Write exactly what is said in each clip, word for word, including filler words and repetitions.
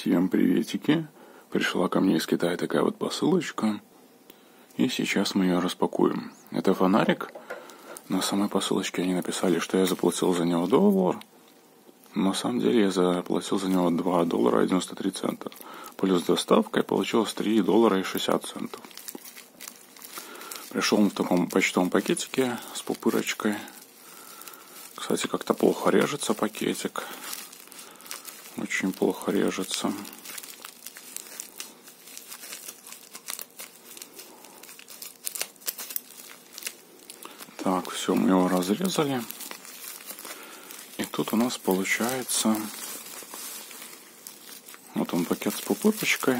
Всем приветики. Пришла ко мне из Китая такая вот посылочка. И сейчас мы ее распакуем. Это фонарик. На самой посылочке они написали, что я заплатил за него доллар. На самом деле я заплатил за него два доллара и девяносто три цента. Плюс доставка, и получилось три доллара и шестьдесят центов. Пришел он в таком почтовом пакетике с пупырочкой. Кстати, как-то плохо режется пакетик. Очень плохо режется. Так, все, мы его разрезали. И тут у нас получается... Вот он, пакет с пупырочкой.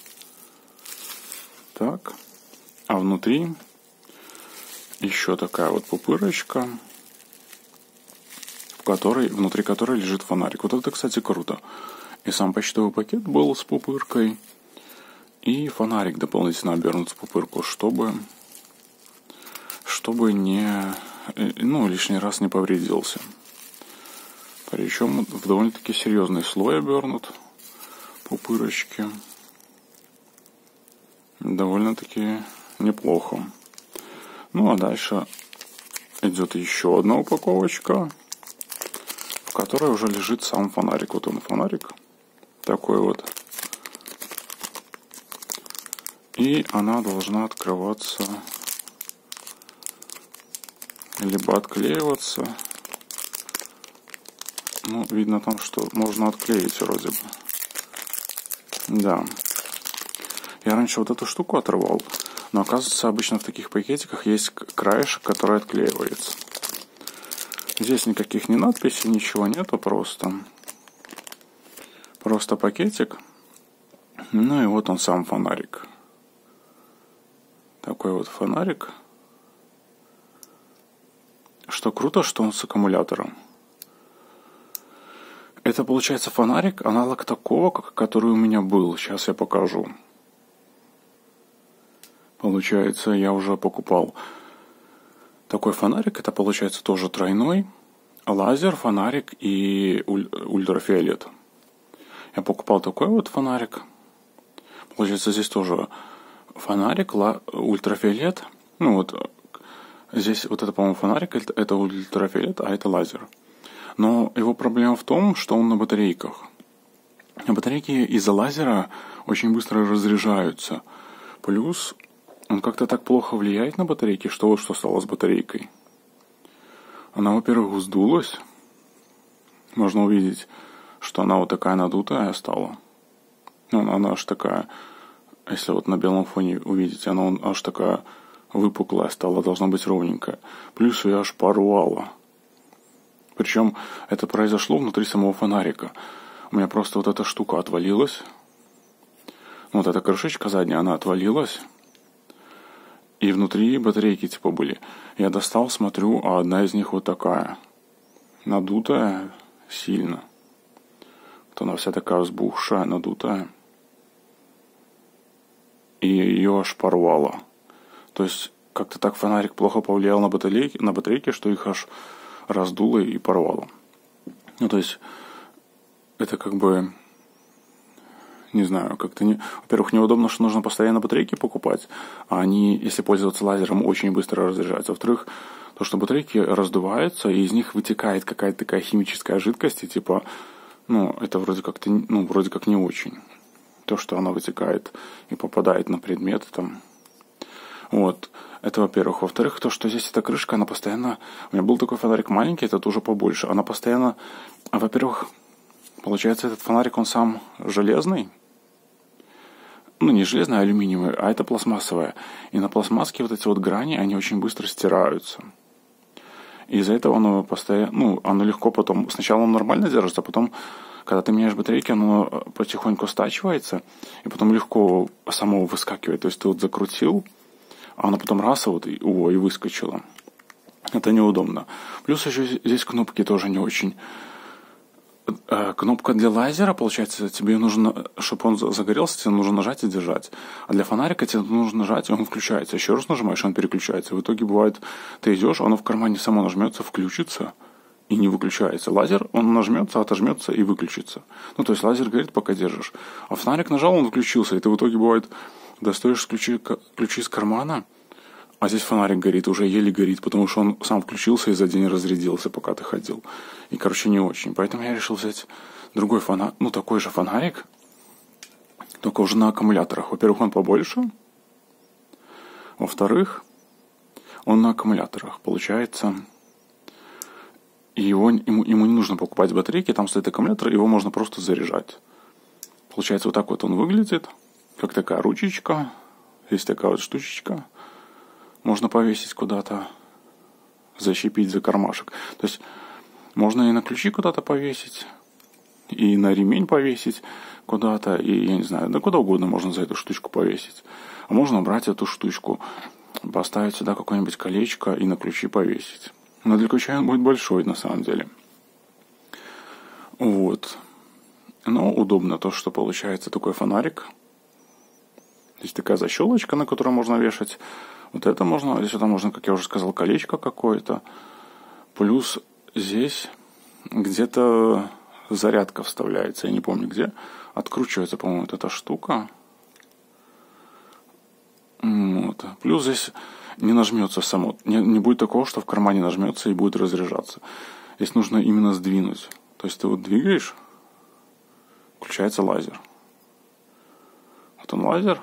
Так. А внутри еще такая вот пупырочка, в которой, внутри которой лежит фонарик. Вот это, кстати, круто. И сам почтовый пакет был с пупыркой. И фонарик дополнительно обернут в пупырку, чтобы... чтобы не... ну, лишний раз не повредился. Причем в довольно-таки серьезный слой обернут пупырочки. Довольно-таки неплохо. Ну, а дальше идет еще одна упаковочка, в которой уже лежит сам фонарик. Вот он, фонарик. Такой вот. И она должна открываться, либо отклеиваться. Ну, видно там, что можно отклеить вроде бы. Да. Я раньше вот эту штуку отрывал. Но оказывается, обычно в таких пакетиках есть краешек, который отклеивается. Здесь никаких ни надписей, ничего нету, просто. Просто пакетик. Ну и вот он сам фонарик. Такой вот фонарик. Что круто, что он с аккумулятором. Это получается фонарик, аналог такого, который у меня был. Сейчас я покажу. Получается, я уже покупал такой фонарик. Это получается тоже тройной. Лазер, фонарик и уль- ультрафиолет. Я покупал такой вот фонарик. Получается, здесь тоже фонарик, ла- ультрафиолет. Ну вот, здесь вот это, по-моему, фонарик, это ультрафиолет, а это лазер. Но его проблема в том, что он на батарейках. А батарейки из-за лазера очень быстро разряжаются. Плюс он как-то так плохо влияет на батарейки, что вот что стало с батарейкой. Она, во-первых, вздулась. Можно увидеть, что она вот такая надутая стала. Ну, она, она аж такая, если вот на белом фоне увидеть, она аж такая выпуклая стала, должна быть ровненькая. Плюс ее аж порвало. Причем это произошло внутри самого фонарика. У меня просто вот эта штука отвалилась. Вот эта крышечка задняя, она отвалилась. И внутри батарейки типа были. Я достал, смотрю, а одна из них вот такая. Надутая сильно. Вот она вся такая взбухшая, надутая. И ее аж порвало. То есть как-то так фонарик плохо повлиял на батарейки, на батарейки, что их аж раздуло и порвало. Ну, то есть, это как бы, не знаю, как-то не... Во-первых, неудобно, что нужно постоянно батарейки покупать, а они, если пользоваться лазером, очень быстро разряжаются. Во-вторых, то, что батарейки раздуваются, и из них вытекает какая-то такая химическая жидкость, и типа, ну, это вроде как-то, ну, вроде как не очень. То, что она вытекает и попадает на предметы там. Вот. Это, во-первых. Во-вторых, то, что здесь эта крышка, она постоянно... У меня был такой фонарик маленький, этот уже побольше. Она постоянно... А, во-первых, получается, этот фонарик, он сам железный. Ну, не железный, а алюминиевый, а это пластмассовая. И на пластмасске вот эти вот грани, они очень быстро стираются. И из-за этого оно постоянно... Ну, оно легко потом... Сначала оно нормально держится, а потом, когда ты меняешь батарейки, оно потихоньку стачивается, и потом легко само выскакивает. То есть ты вот закрутил, а она потом раз, и вот, и, о, и выскочила. Это неудобно. Плюс еще здесь кнопки тоже не очень. Кнопка для лазера, получается, тебе нужно, чтобы он загорелся, тебе нужно нажать и держать. А для фонарика тебе нужно нажать, и он включается. Еще раз нажимаешь, он переключается. В итоге бывает, ты идешь, оно в кармане само нажмется, включится, и не выключается. Лазер, он нажмется, отожмется и выключится. Ну, то есть лазер горит, пока держишь. А фонарик нажал, он выключился. И ты в итоге, бывает, достаешь ключи, ключи из кармана, а здесь фонарик горит, уже еле горит, потому что он сам включился и за день разрядился, пока ты ходил. И, короче, не очень. Поэтому я решил взять другой фонарик, ну, такой же фонарик, только уже на аккумуляторах. Во-первых, он побольше. Во-вторых, он на аккумуляторах. Получается, его, ему, ему не нужно покупать батарейки, там стоит аккумулятор, его можно просто заряжать. Получается, вот так вот он выглядит, как такая ручечка. Есть такая вот штучечка. Можно повесить куда-то, защепить за кармашек. То есть, можно и на ключи куда-то повесить, и на ремень повесить куда-то, и, я не знаю, да куда угодно можно за эту штучку повесить. А можно брать эту штучку, поставить сюда какое-нибудь колечко и на ключи повесить. Но для ключа он будет большой, на самом деле. Вот. Но удобно то, что получается такой фонарик. Здесь такая защелочка, на которую можно вешать. Вот это можно, здесь сюда можно, как я уже сказал, колечко какое-то. Плюс здесь где-то зарядка вставляется, я не помню где. Откручивается, по-моему, вот эта штука. Вот. Плюс здесь не нажмется само. Не, не будет такого, что в кармане нажмется и будет разряжаться. Здесь нужно именно сдвинуть. То есть ты вот двигаешь, включается лазер. Вот он лазер.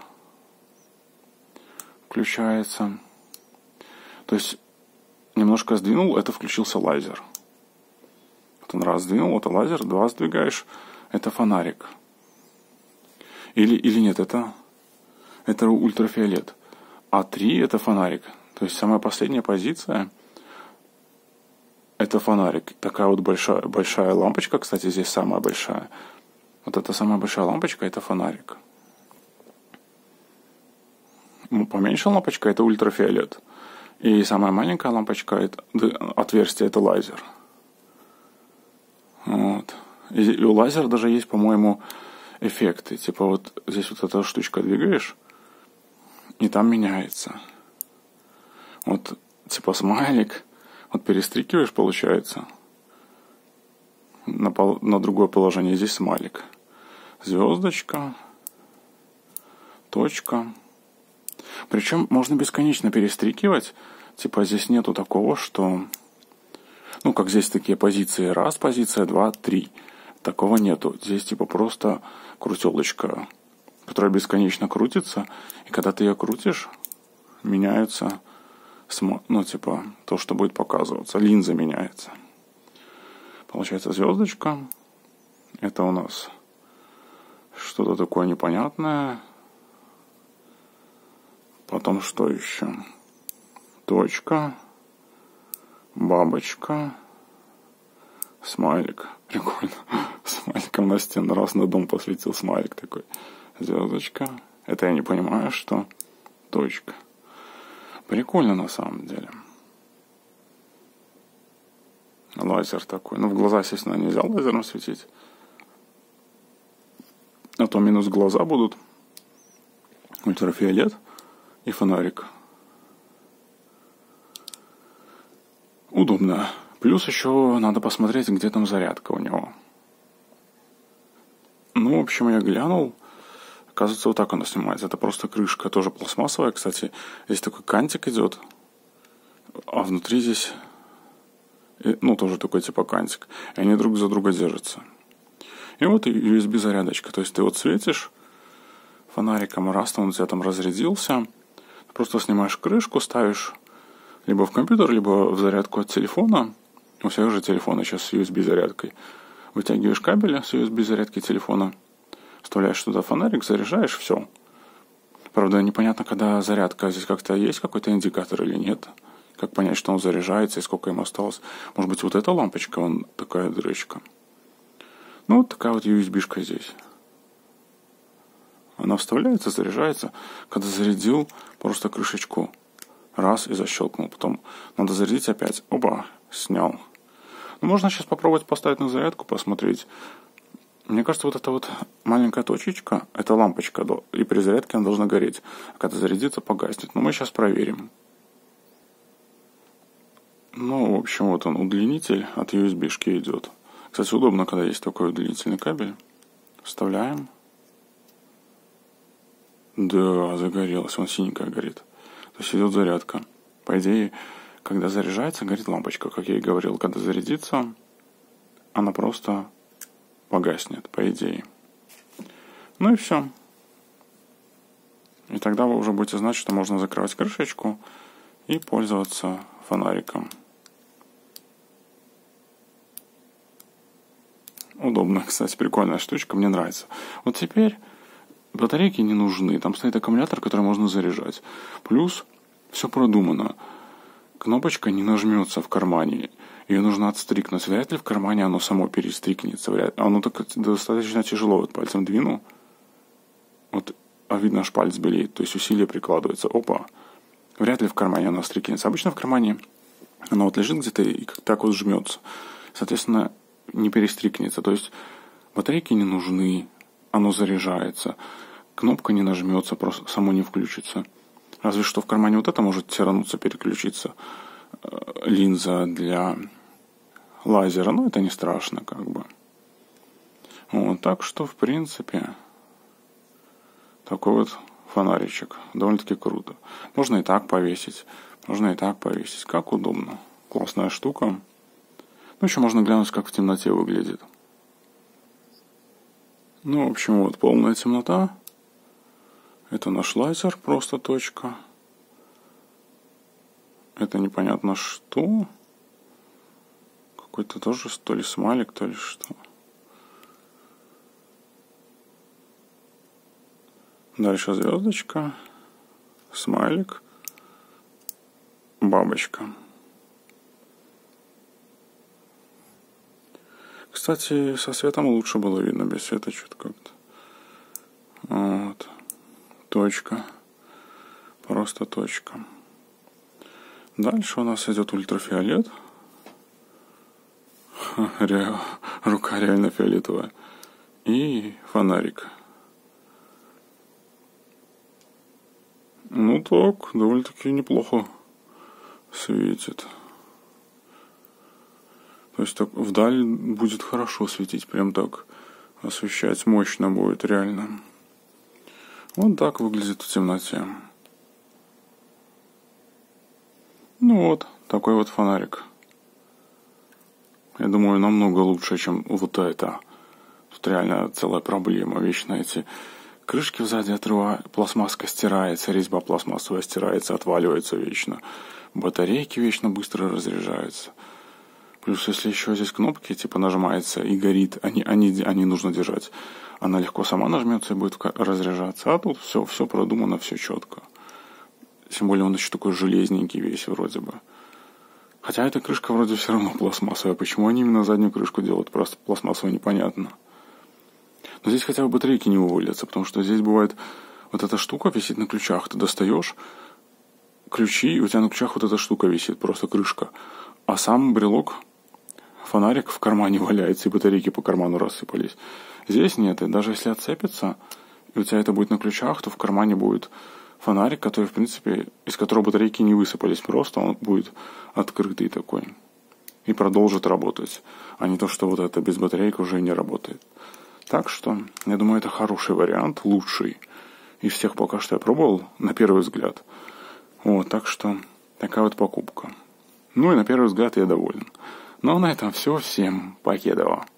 Включается. То есть немножко сдвинул, это включился лазер. Вот он раз сдвинул, это лазер, два сдвигаешь, это фонарик. Или, или нет, это, это ультрафиолет. А три это фонарик. То есть самая последняя позиция это фонарик. Такая вот большая, большая лампочка, кстати, здесь самая большая. Вот эта самая большая лампочка это фонарик. Поменьше лампочка это ультрафиолет. И самая маленькая лампочка, это, отверстие это лазер. Вот. И, и у лазера даже есть, по-моему, эффекты. Типа вот здесь вот эта штучка двигаешь, и там меняется. Вот типа смайлик, вот перестрикиваешь, получается, на, пол, на другое положение. Здесь смайлик. Звездочка, точка. Причем можно бесконечно перестрикивать. Типа здесь нету такого, что... Ну, как здесь такие позиции. Раз, позиция, два, три. Такого нету. Здесь типа просто крутелочка, которая бесконечно крутится. И когда ты ее крутишь, меняются... Ну, типа, то, что будет показываться. Линза меняется. Получается звездочка. Это у нас что-то такое непонятное. Потом что еще? Точка. Бабочка. Смайлик. Прикольно. Смайликом на стену. Раз на дом посветил смайлик такой. Звездочка. Это я не понимаю, что. Точка. Прикольно на самом деле. Лазер такой. Ну, в глаза, естественно, нельзя лазером светить. А то минус глаза будут. Ультрафиолет. И фонарик. Удобно. Плюс еще надо посмотреть, где там зарядка у него. Ну, в общем, я глянул. Оказывается, вот так она снимается. Это просто крышка, тоже пластмассовая. Кстати, здесь такой кантик идет. А внутри здесь... Ну, тоже такой типа кантик. И они друг за друга держатся. И вот ю эс би-зарядочка. То есть ты вот светишь фонариком, раз он у тебя там разрядился. Просто снимаешь крышку, ставишь либо в компьютер, либо в зарядку от телефона. У всех же телефоны сейчас с ю эс би-зарядкой. Вытягиваешь кабель с ю эс би-зарядки телефона, вставляешь туда фонарик, заряжаешь, все. Правда, непонятно, когда зарядка. Здесь как-то есть какой-то индикатор или нет. Как понять, что он заряжается и сколько ему осталось. Может быть, вот эта лампочка, вон такая дырочка. Ну, вот такая вот ю эс би-шка здесь. Она вставляется, заряжается. Когда зарядил, просто крышечку раз и защелкнул. Потом надо зарядить опять. Оба, снял. Ну, можно сейчас попробовать поставить на зарядку, посмотреть. Мне кажется, вот эта вот маленькая точечка, это лампочка, и при зарядке она должна гореть. А когда зарядится, погаснет. Но мы сейчас проверим. Ну, в общем, вот он, удлинитель от ю эс би-шки идет. Кстати, удобно, когда есть такой удлинительный кабель. Вставляем. Да, загорелось, он синенькая горит. То есть идет зарядка. По идее, когда заряжается, горит лампочка. Как я и говорил, когда зарядится, она просто погаснет, по идее. Ну и все. И тогда вы уже будете знать, что можно закрывать крышечку и пользоваться фонариком. Удобно, кстати, прикольная штучка, мне нравится. Вот теперь батарейки не нужны. Там стоит аккумулятор, который можно заряжать. Плюс все продумано. Кнопочка не нажмется в кармане. Ее нужно отстрикнуть. Вряд ли в кармане оно само перестрикнется. Вряд... Оно так достаточно тяжело. Вот пальцем двину. Вот, а видно, аж палец белеет. То есть усилие прикладывается. Опа. Вряд ли в кармане оно стрикнется. Обычно в кармане оно вот лежит где-то и как так вот жмется. Соответственно, не перестрикнется. То есть батарейки не нужны. Оно заряжается. Кнопка не нажмется, просто само не включится. Разве что в кармане вот это может тирануться, переключиться. Линза для лазера. Но это не страшно, как бы. Вот, так что, в принципе, такой вот фонаричек. Довольно-таки круто. Можно и так повесить. Можно и так повесить. Как удобно. Классная штука. Ну, еще можно глянуть, как в темноте выглядит. Ну, в общем, вот полная темнота. Это наш лазер, просто точка. Это непонятно что. Какой-то тоже, то ли смайлик, то ли что. Дальше звездочка. Смайлик. Бабочка. Кстати, со светом лучше было видно, без света что-то как-то. Вот. Точка. Просто точка. Дальше у нас идет ультрафиолет. Ре... Рука реально фиолетовая. И фонарик. Ну так, довольно-таки неплохо светит. То есть так вдаль будет хорошо светить, прям так освещать мощно будет реально. Вот так выглядит в темноте. Ну вот, такой вот фонарик. Я думаю, намного лучше, чем вот это. Тут реально целая проблема. Вечно эти крышки сзади отрывают, пластмасска стирается, резьба пластмассовая стирается, отваливается вечно. Батарейки вечно быстро разряжаются. Плюс, если еще здесь кнопки, типа, нажимается и горит, они, они, они нужно держать. Она легко сама нажмется и будет разряжаться. А тут все, все продумано, все четко. Тем более он еще такой железненький весь вроде бы. Хотя эта крышка вроде все равно пластмассовая. Почему они именно заднюю крышку делают? Просто пластмассовая, непонятно. Но здесь хотя бы батарейки не вывалятся, потому что здесь бывает вот эта штука висит на ключах. Ты достаешь ключи, и у тебя на ключах вот эта штука висит, просто крышка. А сам брелок, фонарик в кармане валяется, и батарейки по карману рассыпались. Здесь нет, и даже если отцепится, и у тебя это будет на ключах, то в кармане будет фонарик, который, в принципе, из которого батарейки не высыпались, просто он будет открытый такой. И продолжит работать. А не то, что вот это без батарейки уже не работает. Так что, я думаю, это хороший вариант, лучший из всех пока что я пробовал, на первый взгляд. Вот, так что, такая вот покупка. Ну и на первый взгляд я доволен. Ну а на этом все. Всем покедова.